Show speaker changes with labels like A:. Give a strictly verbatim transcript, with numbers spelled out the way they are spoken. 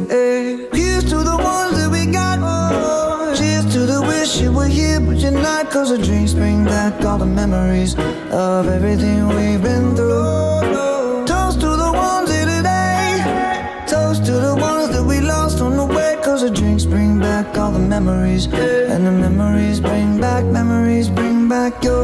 A: Hey. Here's to the ones that we got. Cheers to the wish you were here but you're not, cause the drinks bring back all the memories of everything we've been through. Toast to the ones here today. Toast to the ones that we lost on the way, cause the drinks bring back all the memories, and the memories bring back, memories bring back your